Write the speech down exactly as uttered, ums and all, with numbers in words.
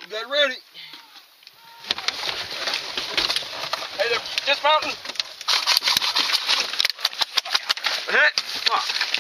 You got it ready. Hey, they're dismounting. Hit. Fuck.